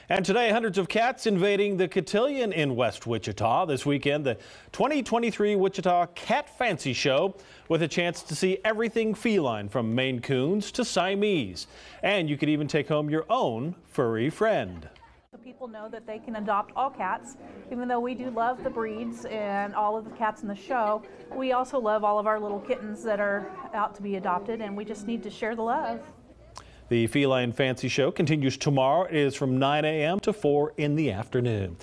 And today, hundreds of cats invading the cotillion in West Wichita. This weekend, the 2023 Wichita Cat Fancy Show with a chance to see everything feline from Maine Coons to Siamese. And you could even take home your own furry friend. So people know that they can adopt all cats. Even though we do love the breeds and all of the cats in the show, we also love all of our little kittens that are out to be adopted, and we just need to share the love. The Feline Fancy Show continues tomorrow. It is from 9 a.m. to 4 in the afternoon.